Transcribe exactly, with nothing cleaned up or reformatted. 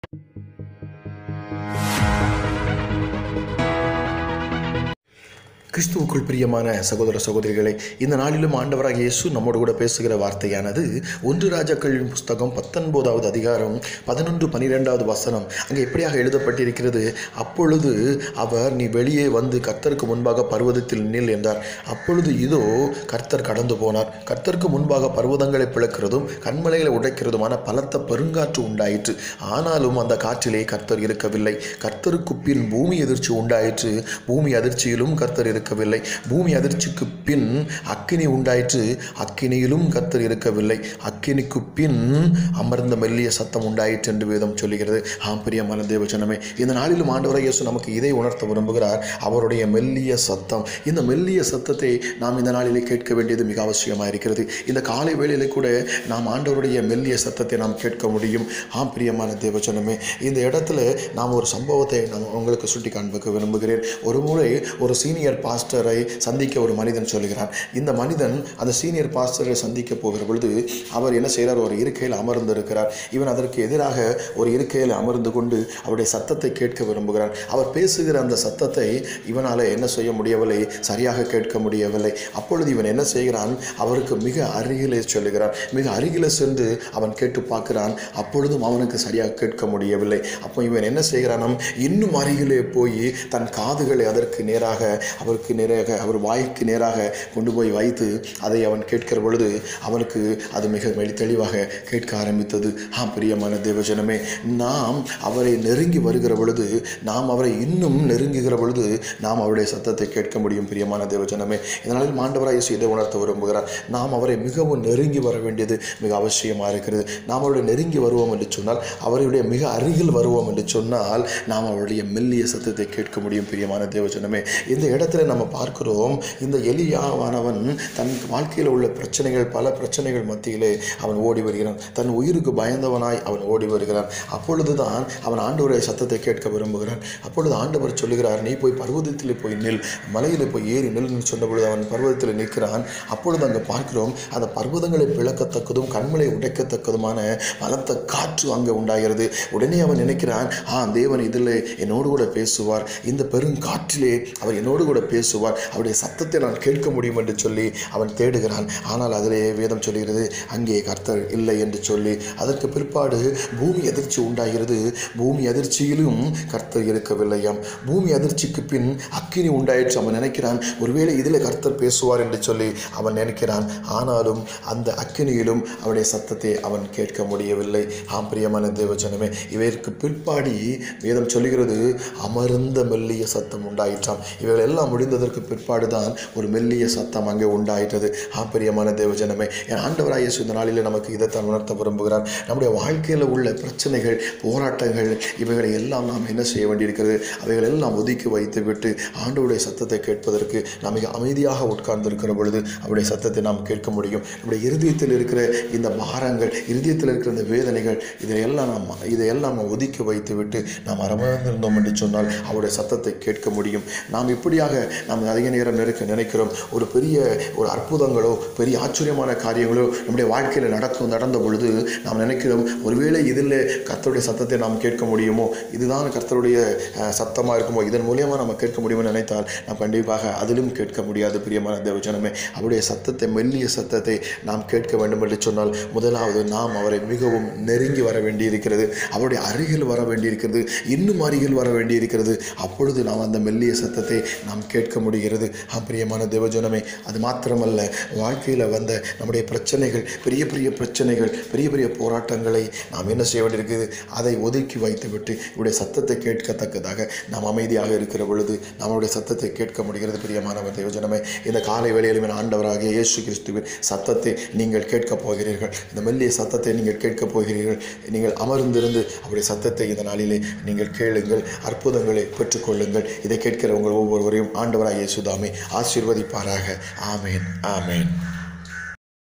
கிறிஸ்துவுக்குள் பிரியமான சகோதர சகோதரிகளை, இந்த நாளிலும் ஆண்டவராகிய இயேசு நம்மோடு கூட பேசுகிற வார்த்தையானது ஒன்று ராஜாக்களின் புஸ்தகம் பத்தொன்பதாவது அதிகாரம் பதினொன்று பனிரெண்டாவது வசனம். அங்கே எப்படியாக எழுதப்பட்டிருக்கிறது? அப்பொழுது அவர், நீ வெளியே வந்து கர்த்தருக்கு முன்பாக பர்வதத்தில் நில் என்றார். அப்பொழுது இதோ கர்த்தர் கடந்து போனார். கர்த்தருக்கு முன்பாக பர்வதங்களை பிளக்கிறதும் கண்மலைகளை உடைக்கிறதுமான பலத்த பெருங்காற்று உண்டாயிற்று. ஆனாலும் அந்த காற்றிலே கர்த்தர் இருக்கவில்லை. கர்த்தருக்கு பின் பூமி அதிர்ச்சி உண்டாயிற்று. பூமி அதிர்ச்சியிலும் கர்த்தர் இருக்கவில்லை. பூமி அதிர்ச்சிக்கு பின் அக்கினி உண்டாயிற்று. அக்கினியிலும் கர்த்தர் இருக்கவில்லை. அக்கினிக்கு பின் அமர்ந்த மெல்லிய சத்தம் உண்டாயிற்று என்று வேதம் சொல்லுகிறது. ஆம் பிரியமான தேவஜனமே, இந்த நாளிலும் ஆண்டவராகிய இயேசு நமக்கு இதை உணர்த்த விரும்புகிறார், அவருடைய மெல்லிய சத்தம். இந்த மெல்லிய சத்தத்தை நாம் இந்த நாளிலே கேட்க வேண்டியது மிக அவசியமாக இருக்கிறது. இந்த காலை வேளையிலே கூட நாம் ஆண்டவருடைய மெல்லிய சத்தத்தை நாம் கேட்க முடியும். ஆம் பிரியமான தேவஜனமே, இந்த இடத்துல நாம் ஒரு சம்பவத்தை நான் உங்களுக்கு சுட்டி காண்பிக்க விரும்புகிறேன். ஒரு முறை ஒரு சீனியர் பாஸ்டரை சந்திக்க ஒரு மனிதன் சொல்கிறான். இந்த மனிதன் அந்த சீனியர் பாஸ்டரை சந்திக்க போகிற பொழுது அவர் என்ன செய்கிறார்? ஒரு இருக்கையில் அமர்ந்து இருக்கிறார். இவன் அதற்கு எதிராக ஒரு இருக்கையில் அமர்ந்து கொண்டு அவருடைய சத்தத்தை கேட்க விரும்புகிறான். அவர் பேசுகிற அந்த சத்தத்தை இவனால் என்ன செய்ய முடியவில்லை, சரியாக கேட்க முடியவில்லை. அப்பொழுது இவன் என்ன செய்கிறான்? அவருக்கு மிக அருகிலே சொல்லுகிறான். மிக அருகிலே சென்று அவன் கேட்டு பார்க்கிறான். அப்பொழுதும் அவனுக்கு சரியாக கேட்க முடியவில்லை. அப்போ இவன் என்ன செய்கிறான்? இன்னும் அருகிலே போய் தன் காதுகளை அதற்கு நேராக அவருக்கு நேராக அவர் வாய்க்கு நேராக கொண்டு போய் வைத்து அதை அவன் கேட்கிற பொழுது அவனுக்கு அது மிக மெளி தெளிவாக கேட்க ஆரம்பித்தது. ஆம் பிரியமான தேவஜனமே, நாம் அவரை நெருங்கி வருகிற பொழுது, நாம் அவரை இன்னும் நெருங்குகிற பொழுது நாம் அவருடைய சத்தத்தை கேட்க முடியும். பிரியமான தேவஜனமே, இதனால் ஆண்டவராகிய இயேசு இதை உணர்த்த விரும்புகிறார். நாம் அவரை மிகவும் நெருங்கி வர வேண்டியது மிக அவசியமாக இருக்கிறது. நாம் அவருடைய நெருங்கி வருவோம் என்று சொன்னால், அவருடைய மிக அருகில் வருவோம் என்று சொன்னால் நாம் அவருடைய மெல்லிய சத்தத்தை கேட்க முடியும். பிரியமான தேவஜனமே, இந்த இடத்துல நம்ம பார்க்கிறோம், இந்த எலியாவானவன் தன் வாழ்க்கையில் உள்ள பிரச்சனைகள், பல பிரச்சனைகள் மத்தியிலே அவன் ஓடி வருகிறான். தன் உயிருக்கு பயந்தவனாய் அவன் ஓடி வருகிறான். அப்பொழுதுதான் அவன் ஆண்டவருடைய சத்தத்தை கேட்க விரும்புகிறான். அப்பொழுது ஆண்டவர் சொல்லுகிறார், நீ போய் பர்வதத்தில் போய் நில், மலையில் போய் ஏறி நில்னு சொன்ன பொழுது அவன் பர்வதத்தில் நிற்கிறான். அப்பொழுது அங்கே பார்க்கிறோம், அந்த பர்வதங்களை பிளக்கத்தக்கதும் கண்மலை உடைக்கத்தக்கதுமான பலத்த காற்று அங்கே உண்டாகிறது. உடனே அவன் நினைக்கிறான், ஆ தேவன் இதில் என்னோடு கூட பேசுவார், இந்த பெருங்காற்றிலே அவர் என்னோடு கூட பேசுவார், அவருடைய சத்தத்தை நான் கேட்க முடியும் என்று சொல்லி அவன் தேடுகிறான். ஆனால் அதிலே வேதம் சொல்கிறது, அங்கே கர்த்தர் இல்லை என்று சொல்லி. அதற்கு பிற்பாடு பூமி அதிர்ச்சி உண்டாகிறது. பூமி அதிர்ச்சியிலும் கர்த்தர் இருக்கவில்லையாம். பூமி அதிர்ச்சிக்கு பின் அக்கினி உண்டாயிற்று. அவன் நினைக்கிறான், ஒருவேளை இதில் கர்த்தர் பேசுவார் என்று சொல்லி அவன் நினைக்கிறான். ஆனாலும் அந்த அக்கினியிலும் அவருடைய சத்தத்தை அவன் கேட்க முடியவில்லை. ஆம் பிரியமான தேவஜனமே, இவருக்கு பிற்பாடி வேதம் சொல்லுகிறது, அமர்ந்த மெல்லிய சத்தம் உண்டாயிற்றாம். இவைகள் எல்லாம் முடிந்ததற்கு பிற்பாடுதான் ஒரு மெல்லிய சத்தம் அங்கே உண்டாயிட்டது. ஆம் பிரியமான தேவஜனமே, என் ஆண்டவராகிய இயேசு இந்த நாளிலே நமக்கு இதைத்தான் உணர்த்த விரும்புகிறார். நம்முடைய வாழ்க்கையில் உள்ள பிரச்சனைகள், போராட்டங்கள், இவைகளை எல்லாம் நாம் என்ன செய்ய வேண்டியிருக்கிறது? அவைகள் எல்லாம் ஒதுக்கி வைத்து விட்டு ஆண்டவருடைய சத்தத்தை கேட்பதற்கு நாம் மிக அமைதியாக உட்கார்ந்திருக்கிற பொழுது அவருடைய சத்தத்தை நாம் கேட்க முடியும். நம்முடைய இருதயத்தில் இருக்கிற இந்த பாரங்கள், இருதயத்தில் இருக்கிற இந்த வேதனைகள், இதையெல்லாம் நாம் இதையெல்லாம் நாம் ஒதுக்கி வைத்து விட்டு நாம் அமர்ந்திருந்தோம் என்று சொன்னால் அவருடைய சத்தத்தை கேட்க முடியும். நாம் இப்படியாக நாம் அதிக நேரம் நினைக்க நினைக்கிறோம் ஒரு பெரிய ஒரு அற்புதங்களோ பெரிய ஆச்சரியமான காரியங்களோ நம்முடைய வாழ்க்கையில் நடக்கும் நடந்த பொழுது நாம் நினைக்கிறோம், ஒருவேளை இதில் கர்த்தருடைய சத்தத்தை நாம் கேட்க முடியுமோ, இதுதான் கர்த்தருடைய சத்தமாக இருக்குமோ, இதன் மூலியமாக நம்ம கேட்க முடியுமோ நினைத்தால் நாம் கண்டிப்பாக அதிலும் கேட்க முடியாது. பிரியமான தேவஜனமே, அவருடைய சத்தத்தை, மெல்லிய சத்தத்தை நாம் கேட்க வேண்டும் என்று சொன்னால் முதலாவது நாம் அவரை மிகவும் நெருங்கி வர வேண்டியிருக்கிறது. அவருடைய அருகில் வர வேண்டியிருக்கிறது. இன்னும் அருகில் வர வேண்டியிருக்கிறது. அப்பொழுது நாம் அந்த மெல்லிய சத்தத்தை நாம் கேட்க முடிகிறது. பிரியமான தேவஜனமே, அது மாத்திரமல்ல, வாழ்க்கையில் வந்த நம்முடைய பிரச்சனைகள், பெரிய பெரிய பிரச்சனைகள், பெரிய பெரிய போராட்டங்களை நாம் என்ன செய்ய வேண்டியிருக்குது? அதை ஒதுக்கி வைத்து விட்டு இவருடைய சத்தத்தை கேட்கத்தக்கதாக நாம் அமைதியாக இருக்கிற பொழுது நம்மளுடைய சத்தத்தை கேட்க முடிகிறது. பிரியமானவர் தேவஜனமே, இந்த காலை வேளையிலும் ஆண்டவராகிய இயேசு கிறிஸ்துவின் சத்தத்தை நீங்கள் கேட்கப் போகிறீர்கள். இந்த மெல்லிய சத்தத்தை நீங்கள் கேட்கப் போகிறீர்கள். நீங்கள் அமர்ந்திருந்து அவருடைய சத்தத்தை இந்த நாளிலே நீங்கள் கேளுங்கள், அற்புதங்களை பெற்றுக்கொள்ளுங்கள். இதை கேட்கிற உங்கள் ஒவ்வொருவரையும் ஆண்டவராகிய இயேசு தாமே ஆசீர்வதிப்பாராக. ஆமேன், ஆமேன்.